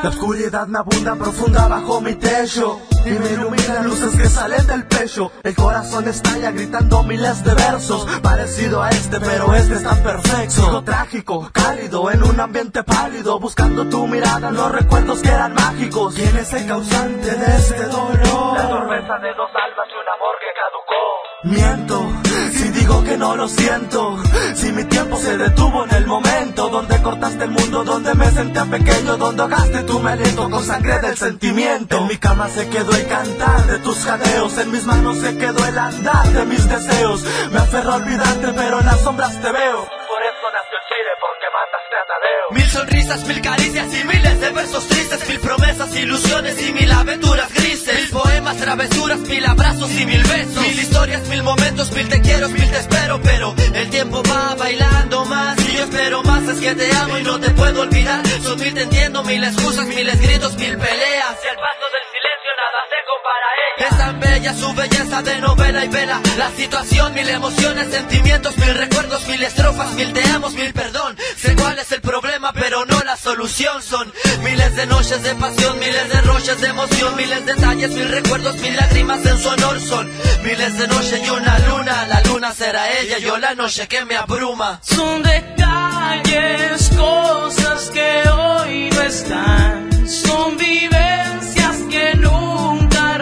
La oscuridad me abunda profunda bajo mi techo y me iluminan luces que salen del pecho. El corazón estalla gritando miles de versos, parecido a este, pero este es tan perfecto. Sigo trágico, cálido, en un ambiente pálido, buscando tu mirada en los recuerdos que eran mágicos. ¿Quién es el causante de este dolor? La tormenta de dos almas y un amor que caducó. Miento si digo que no lo siento, si mi tiempo se detuvo en el momento donde cortaste el mundo, donde me sentía pequeño, donde ahogaste tu aliento con sangre del sentimiento. En mi cama se quedó el cantar de tus jadeos, en mis manos se quedó el andar de mis deseos. Me aferro a olvidarte pero en las sombras te veo, por eso nació Chile, porque mataste a Tadeo. Mil sonrisas, mil caricias y miles de versos tristes, mil promesas, ilusiones y mil aventuras grises, mil poemas, travesuras, mil abrazos y mil besos, mil historias, mil momentos, mil te quiero, mil te espero, pero el tiempo va bailando más y yo espero más. Es que te amo y no te puedo olvidar, son mil te entiendo, mil excusas, miles gritos, mil peleas, y el paso del silencio nada se compara a ella. Es tan bella su belleza de novela y vela, la situación, mil emociones, sentimientos, mil recuerdos, mil estrofas, mil te amos, mil perdón. Sé cuál es el problema pero no la solución, son miles de noches de pasión, miles de roches de emoción, miles de detalles, mil recuerdos, mil lágrimas en su honor, son miles de noches y una luna. La luna será ella, yo la noche que me abruma. Son detalles, cosas que hoy no están, son vivencias que nunca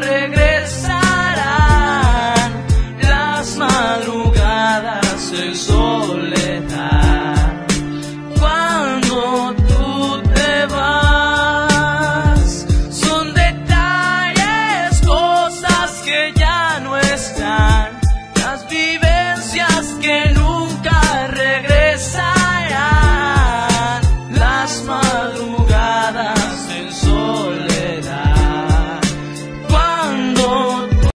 regresarán. Las madrugadas en soledad.